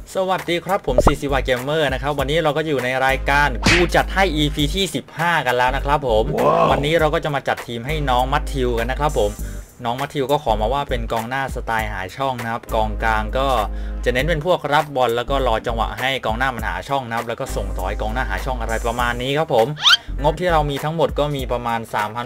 สวัสดีครับผม CCY Gamer นะครับวันนี้เราก็อยู่ในรายการกูจัดให้ EP ที่15กันแล้วนะครับผม วันนี้เราก็จะมาจัดทีมให้น้องมัทธิวกันนะครับผมน้องมัทธิวก็ขอมาว่าเป็นกองหน้าสไตล์หาช่องนะครับกองกลางก็จะเน้นเป็นพวกรับบอลแล้วก็รอจังหวะให้กองหน้ามันหาช่องนะครับแล้วก็ส่งต่อให้กองหน้าหาช่องอะไรประมาณนี้ครับผมงบที่เรามีทั้งหมดก็มีประมาณ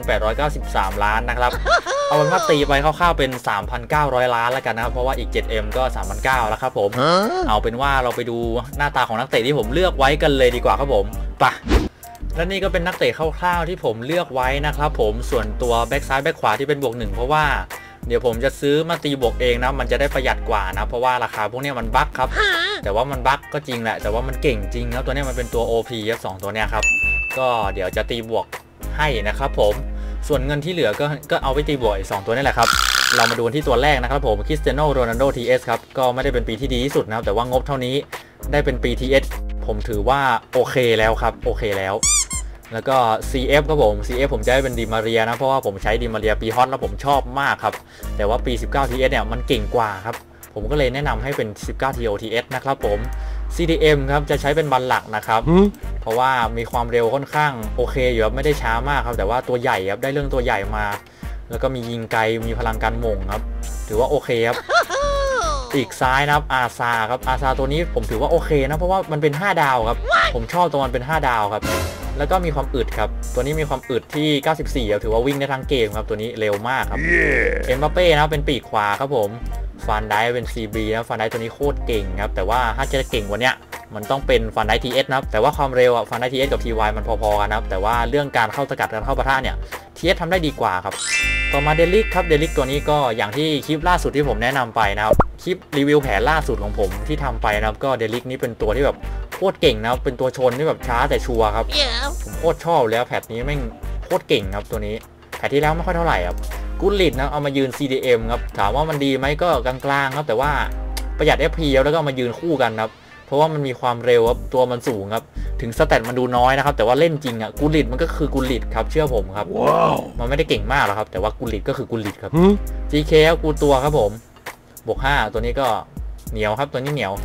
3,893 ล้านนะครับเอาเป็นว่าตีไปคร่าวๆเป็น 3,900 ล้านแล้วกันนะครับเพราะว่าอีก 7M ก็ 3,900 แล้วครับผมเอาเป็นว่าเราไปดูหน้าตาของนักเตะที่ผมเลือกไว้กันเลยดีกว่าครับผมไปและนี่ก็เป็นนักเตะคร่าวๆที่ผมเลือกไว้นะครับผมส่วนตัวแบ็กซ้ายแบ็กขวาที่เป็นบวก1เพราะว่าเดี๋ยวผมจะซื้อมาตีบวกเองนะมันจะได้ประหยัดกว่านะเพราะว่าราคาพวกนี้มันบั๊กครับแต่ว่ามันบั๊กก็จริงแหละแต่ว่ามันเก่งจริงครับตัวนี้มันเป็นตัว OP ครับ2ตัวเนี้ยครับก็เดี๋ยวจะตีบวกให้นะครับผมส่วนเงินที่เหลือก็เอาไปตีบวกอีก2ตัวนี่แหละครับเรามาดูที่ตัวแรกนะครับผมคริสเตียโนโรนัลโด TS ครับก็ไม่ได้เป็นปีที่ดีที่สุดนะครับแต่ว่างบเท่านี้ได้เป็นปี TS ผมถือว่าโอเคแล้วครับโอเคแล้วก็ CF ครับผม CF ผมจะให้เป็นดิมาเรียนะเพราะว่าผมใช้ดิมาเรียปีฮอตแล้วผมชอบมากครับแต่ว่าปี 19 TS เนี่ยมันเก่งกว่าครับผมก็เลยแนะนำให้เป็น 19 TOTS นะครับผม CDM ครับจะใช้เป็นบัลหลักนะครับเพราะว่ามีความเร็วค่อนข้างโอเคอยู่ครับไม่ได้ช้ามากครับแต่ว่าตัวใหญ่ครับได้เรื่องตัวใหญ่มาแล้วก็มียิงไกลมีพลังการหม่งครับถือว่าโอเคครับอีกซ้ายนะครับอาซาครับอาซาตัวนี้ผมถือว่าโอเคนะเพราะว่ามันเป็น5ดาวครับผมชอบตัวมันเป็น5ดาวครับแล้วก็มีความอึดครับตัวนี้มีความอึดที่94ครับถือว่าวิ่งได้ทั้งเกมครับตัวนี้เร็วมากครับเอ็มบัปเป้นะเป็นปีกขวาครับผมฟันไดเป็น CB นะฟันไดตัวนี้โคตรเก่งครับแต่ว่าถ้าจะเก่งกว่านี้มันต้องเป็นฟันได TS นะครับแต่ว่าความเร็วอ่ะฟันได TS กับ TY มันพอๆกันนะครับแต่ว่าเรื่องการเข้าสกัดการเข้าปะทะเนี่ย TS ทำได้ดีกว่าครับต่อมาเดลิกครับเดลิกตัวนี้ก็อย่างที่คลิปล่าสุดที่ผมแนะนำไปนะครับคลิปรีวิวแผนล่าสุดของผมที่ทำไปนะครับก็เดลิกนี้เป็นตัวที่แบบโคตรเก่งนะครับเป็นตัวชนที่แบบช้าแต่ชัวร์ครับผมโคตรชอบแล้วแพทนี้แม่งโคตรเก่งครับตัวนี้แพทที่แล้วไม่ค่อยเท่าไหร่ครับกุลิตนะเอามายืน CDM ครับถามว่ามันดีไหมก็กลางๆครับแต่ว่าประหยัด FP แล้วก็เอามายืนคู่กันครับเพราะว่ามันมีความเร็วครับตัวมันสูงครับถึงสแตทมันดูน้อยนะครับแต่ว่าเล่นจริงอ่ะกุลิตมันก็คือกุลิตครับเชื่อผมครับ wow. มันไม่ได้เก่งมากหรอกครับแต่ว่ากุลิตก็คือกุลิตครับ GK กูตัวครับผมบวก5ตัวนี้ก็เหนียวครับตัวนี้เหนียว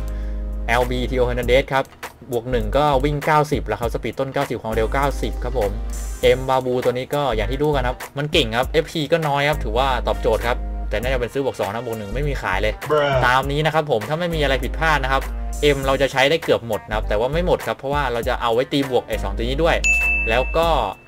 LB Tio Hernandez ครับบวก1ก็วิ่ง90แล้วครับสปีดต้น90ความเร็ว90ครับผม M บาบูตัวนี้ก็อย่างที่ดูกันครับมันเก่งครับ FP ก็น้อยครับถือว่าตอบโจทย์ครับแต่น่าจะเป็นซื้อบวก2นะบวก1ไม่มีขายเลย ตามนี้นะครับผมถ้าไม่มีอะไรผิดพลาดนะครับ M เราจะใช้ได้เกือบหมดนะครับแต่ว่าไม่หมดครับเพราะว่าเราจะเอาไว้ตีบวกไอ้2ตัวนี้ด้วยแล้วก็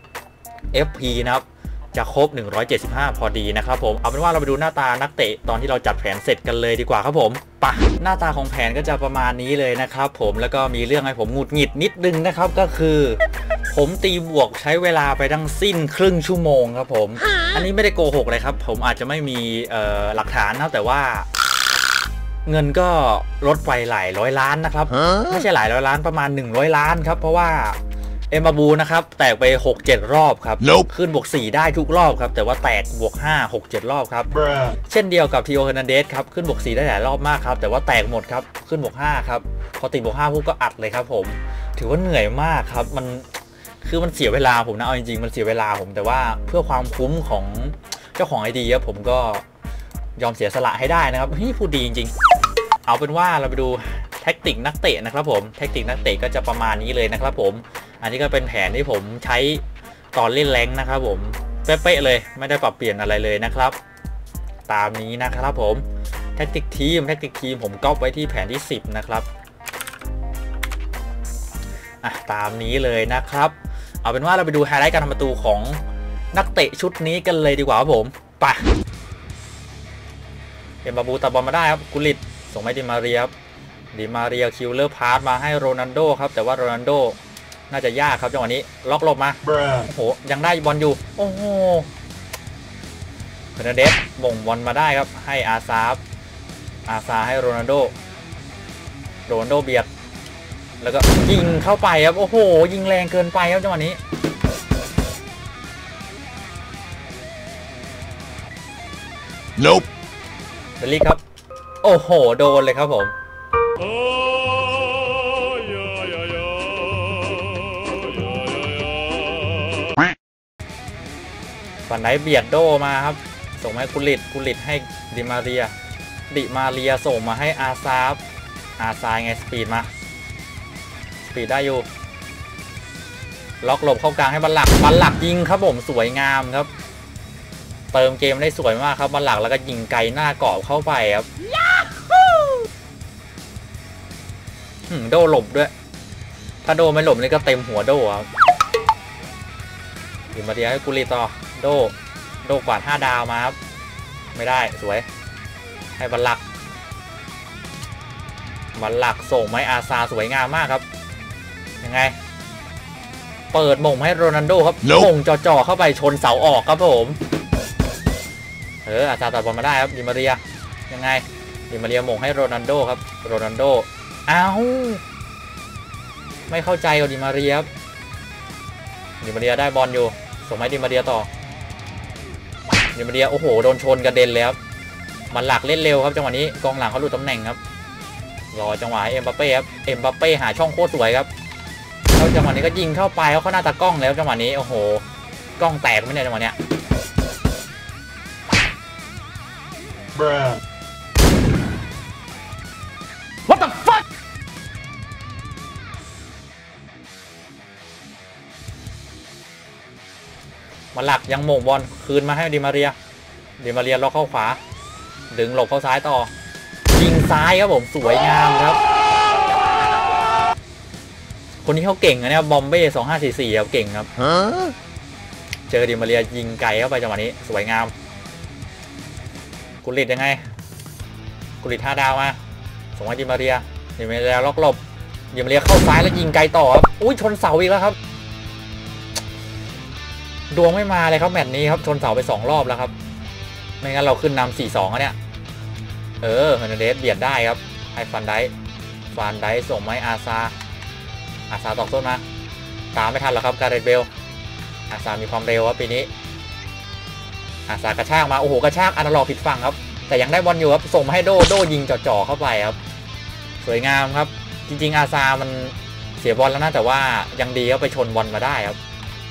FP นะครับจะครบ175พอดีนะครับผมเอาเป็นว่าเราไปดูหน้าตานักเตะตอนที่เราจัดแผนเสร็จกันเลยดีกว่าครับผมปะหน้าตาของแผนก็จะประมาณนี้เลยนะครับผมแล้วก็มีเรื่องให้ผมหงุดหงิดนิดนึงนะครับก็คือผมตีบวกใช้เวลาไปทั้งสิ้นครึ่งชั่วโมงครับผมอันนี้ไม่ได้โกหกเลยครับผมอาจจะไม่มีหลักฐานนะแต่ว่าเงินก็ลดไปหลายร้อยล้านนะครับไม่ใช่หลายร้อยล้านประมาณ100ล้านครับเพราะว่าเอ็มบาบูนะครับแตกไป 6-7 รอบครับ ขึ้นบวก4ได้ทุกรอบครับแต่ว่าแตกบวก5 6-7 รอบครับเช่นเดียวกับทีโอ เฮอร์นันเดสครับขึ้นบวก4ได้หลายรอบมากครับแต่ว่าแตกหมดครับขึ้นบวก5ครับพอติดบวก5ปุ๊บก็อัดเลยครับผมถือว่าเหนื่อยมากครับมันเสียเวลาผมนะเอาจริงๆมันเสียเวลาผมแต่ว่าเพื่อความคุ้มของเจ้าของไอเดียผมก็ยอมเสียสละให้ได้นะครับพูดดีจริงๆเอาเป็นว่าเราไปดูแท็กติกนักเตะนะครับผมแท็กติกนักเตะก็จะประมาณนี้เลยนะครับผมอันนี้ก็เป็นแผนที่ผมใช้ตอนเล่นแรงนะครับผมเป๊ะๆเลยไม่ได้ปรับเปลี่ยนอะไรเลยนะครับตามนี้นะครับผมแท็กติกทีมผมก๊อปไว้ที่แผนที่10นะครับตามนี้เลยนะครับเอาเป็นว่าเราไปดูไฮไลท์การทำประตูของนักเตะชุดนี้กันเลยดีกว่าครับผมไปเอ็มบาบูตัดบอลมาได้ครับกุลิตส่งให้ดิมาเรียครับดิมาเรียคิวเลอร์พาสมาให้โรนัลโดครับแต่ว่าโรนัลโดน่าจะยากครับจังหวะนี้ล็อกหลบมาโอ้โหยังได้บอลอยู่โอ้โหเฮอร์นันเดสบ่งบอลมาได้ครับให้อาซาให้โรนัลโดเบียดแล้วก็ยิงเข้าไปครับโอ้โหยิงแรงเกินไปครับจังหวะนี้ Nope เดลิกครับโอ้โหโดนเลยครับผมฝั่งไหนเบียดโดมาครับส่งให้กุลิตให้ดิมาเรียส่งมาให้อาอาซายไงสปีดมาสปีดได้อยู่ล็อกหลบเข้ากลางให้บัลลักยิงครับผมสวยงามครับเติมเกมได้สวยมากครับบัลลักแล้วก็ยิงไกลหน้ากรอบเข้าไปครับโดหลบด้วยถ้าโดไม่หลบนี่ก็เต็มหัวโดครับดิมาเรียให้กุลิต่อโดกวาด5 ดาวมาครับไม่ได้สวยให้บัลลักส่งไม้อาซาสวยงามมากครับยังไงเปิดมงให้โรนัลโดครับมงจ่อเข้าไปชนเสาออกครับผมอาซาตัดบอลมาได้ครับดิมาเรียยังไงดิมาเรียมงให้โรนัลโดครับโรนัลโดอ้าวไม่เข้าใจกับดิมาเรียครับดิมาเรียได้บอลอยู่ส่งให้ดิมาเรียต่อดิมาเรียโอ้โหโดนชนกระเด็นเลยครับมันหลักเล่นเร็วครับจังหวะนี้กองหลังเขาหลุดตำแหน่งครับรอจังหวะเอ็มบัปเป้ครับเอ็มบัปเป้หาช่องโคตรสวยครับแล้วจังหวะนี้ก็ยิงเข้าไปเขาหน้าตากล้องแล้วจังหวะนี้โอ้โหกล้องแตกไม่ได้จังหวะเนี้ยWhat the fuck มาหลักยังโมงบอลคืนมาให้ดิมาเรียล็อกเข้าขวาดึงหลบเข้าซ้ายต่อยิงซ้ายครับผมสวยงามครับคนนี้เขาเก่งนะเนี่ยบอมเบ้2544ครับเก่งครับเจอดิมาเรียยิงไกลเข้าไปจังหวะนี้สวยงามกุลิตยังไงกุลิต5 ดาวมาส่งให้ดิมาเรียล็อกหลบดิมาเรียเข้าซ้ายแล้วยิงไกลต่อครับอุ้ยชนเสาอีกแล้วครับดวงไม่มาเลยครับแมตช์นี้ครับชนเสาไป2 รอบแล้วครับไม่งั้นเราขึ้นนำ 4-2เนี่ยเฮอร์นันเดสเบียดได้ครับให้ฟันไดส่งไม้อาซาตอกต้นมาตามไม่ทันหรอกครับการเรตเบลอาซามีความเร็วครับปีนี้อาซากระชากมาโอ้โหกระชากอนาล็อกผิดฝั่งครับแต่ยังได้บอลอยู่ครับส่งมาให้โดยิงจ่อเข้าไปครับสวยงามครับจริงๆอาซามันเสียบอลแล้วนะแต่ว่ายังดีก็ไปชนบอลมาได้ครับ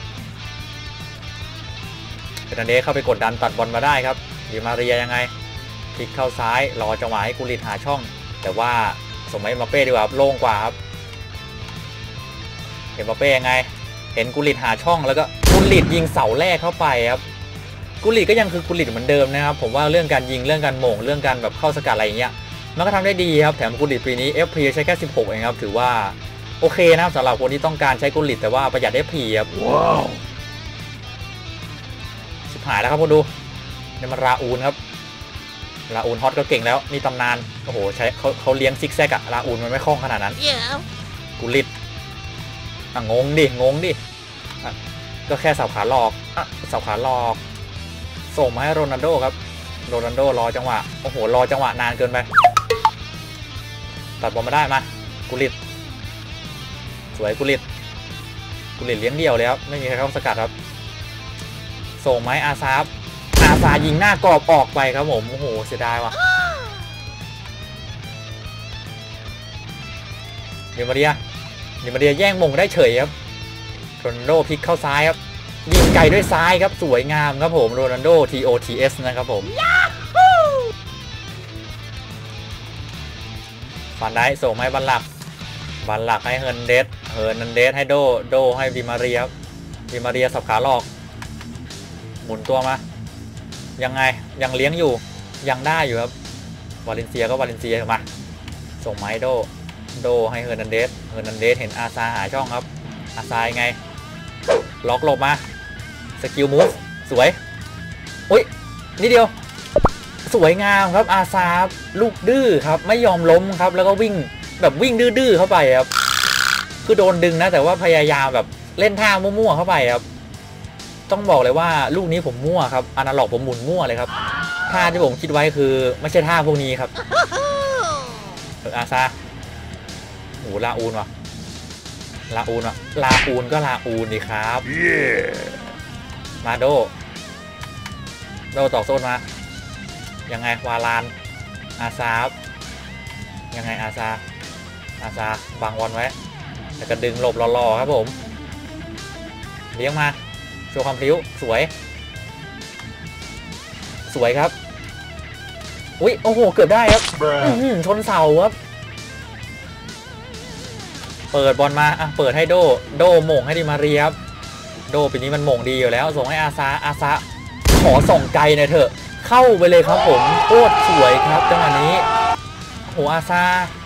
เฟรนันเดสเข้าไปกดดันตัดบอลมาได้ครับดิมาเรียยังไงพลิกเข้าซ้ายรอจังหวะให้กุลิตหาช่องแต่ว่าส่งให้เอ็มบัปเป้ดีกว่าโล่งกว่าครับเอ็มบัปเป้ยังไงเห็นกุลิตหาช่องแล้วก็กุลิตยิงเสาแรกเข้าไปครับกุลิตก็ยังคือกุลิตเหมือนเดิมนะครับผมว่าเรื่องการยิงเรื่องการโหม่งเรื่องการแบบเข้าสกัดอะไรอย่างเงี้ยมันก็ทำได้ดีครับแถมกุลิตปีนี้ FP ใช้แค่16เองครับถือว่าโอเคนะครับสำหรับคนที่ต้องการใช้กุลิตแต่ว่าประหยัด FP ครับว้าวชิบหายแล้วครับพวกดูนี่มันราอูนครับราอูนฮอตก็เก่งแล้วนี่ตำนานโอ้โหใช้เขาเลี้ยงซิกแซกอะราอูนมันไม่คล่องขนาดนั้นกุลิตงงดิก็แค่เสาขาหลอกส่งมาให้โรนัลโดครับโรนัลโดรอจังหวะโอ้โหรอจังหวะนานเกินไปตัดบอลมาได้มากุลิตสวยกุลิตเลี้ยงเดี่ยวเลยครับไม่มีใครเข้าสกัดครับส่งมาให้อาซายิงหน้ากรอบออกไปครับผมโอ้โหเสียดายว่ะดิมาเรียแย่งมงได้เฉยครับโรนัลโดพลิกเข้าซ้ายครับยิงไกลด้วยซ้ายครับสวยงามครับผมโรนัลโด TOTS นะครับผมฟันได้ส่งให้บัลลักให้เฮอร์นันเดสให้โดให้ดิมาเรียสับขาหลอกหมุนตัวมายังไงยังเลี้ยงอยู่ยังได้อยู่ครับวาเลนเซียมาส่งไม้โดให้เฮอร์นันเดสเห็นอาซาหาช่องครับอาซาไงล็อกหลบมาสกิลมูฟสวยอุ้ยนิดเดียวสวยงามครับอาซาลูกดื้อครับไม่ยอมล้มครับแล้วก็วิ่งดื้อเข้าไปครับคือโดนดึงนะแต่ว่าพยายามแบบเล่นท่ามั่วๆเข้าไปครับต้องบอกเลยว่าลูกนี้ผมมั่วครับอนาล็อกผมหมุนมั่วเลยครับท่าที่ผมคิดไว้คือไม่ใช่ท่าพวกนี้ครับอาซาโอ้ลาอูนว่ะลาอูนก็ลาอูนดีครับ มาโดตอกโซนมายังไงวาลานอาซายังไงอาซาบังวันไว้แล้วก็ดึงหลบรอครับผมเลี้ยงมาโชว์ความพลิ้วสวยครับอุ้ยโอ้โหเกือบได้ครับชนเสาครับเปิดบอลมาเปิดให้โดหม่งให้ดิมาเรียครับโดปีนี้มันหม่งดีอยู่แล้วส่งให้อาซาขอส่งไกลหน่อยเถอะเข้าไปเลยครับผมโคตรสวยครับจังหวะนี้โหอาซา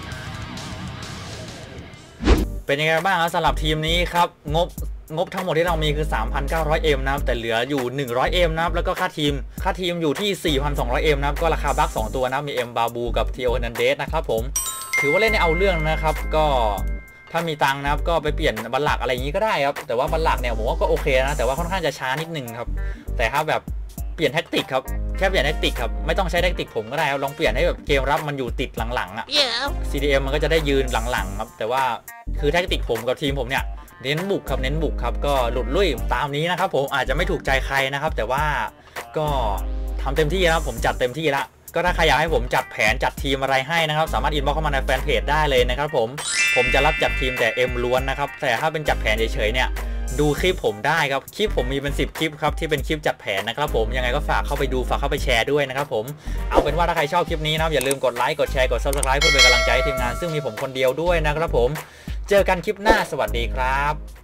เป็นยังไงบ้างครับสำหรับทีมนี้ครับงบทั้งหมดที่เรามีคือ 3,900M นะครับแต่เหลืออยู่ 100M นะครับแล้วก็ค่าทีมอยู่ที่ 4,200M นะครับก็ราคาบัค2ตัวนะมี M บาบูกับ Theo Hernandez นะครับผมถือว่าเล่นในเอาเรื่องนะครับก็ถ้ามีตังค์นะครับก็ไปเปลี่ยนบัลลักอะไรอย่างนี้ก็ได้ครับแต่ว่าบัลลักเนี่ยผมว่าก็โอเคนะแต่ว่าค่อนข้างจะช้านิดนึงครับแต่ถ้าแบบเปลี่ยนแท็กติกครับแค่เปลี่ยนแท็กติกครับไม่ต้องใช้แท็กติกผมก็ได้ครับลองเปลี่ยนให้แบบเกมรับมันอยู่ติดหลังๆCDM มันก็จะได้ยืนหลังๆครับแต่ว่าคือแท็กติกผมกับทีมผมเนี่ยเน้นบุกครับก็หลุดลุ่ยตามนี้นะครับผมอาจจะไม่ถูกใจใครนะครับแต่ว่าก็ทำเต็มที่แล้วผมจัดเต็มที่แล้วก็ถ้าใครอยากให้ผมจัดแผนจัดทีมอะไรให้นะครับสามารถอินบ็อกซ์เข้ามาในแฟนเพจได้เลยนะครับผมจะรับจัดทีมแต่ M ล้วนนะครับแต่ถ้าเป็นจัดแผนเฉยๆเนี่ยดูคลิปผมได้ครับคลิปผมมีเป็น10คลิปครับที่เป็นคลิปจัดแผนนะครับผมยังไงก็ฝากเข้าไปดูฝากเข้าไปแชร์ด้วยนะครับผมเอาเป็นว่าถ้าใครชอบคลิปนี้นะครับอย่าลืมกดไลค์กดแชร์กด Subscribe เพื่อเป็นกำลังใจให้ทีมงานซึ่งมีผมคนเดียวด้วยนะครับผมเจอกันคลิปหน้าสวัสดีครับ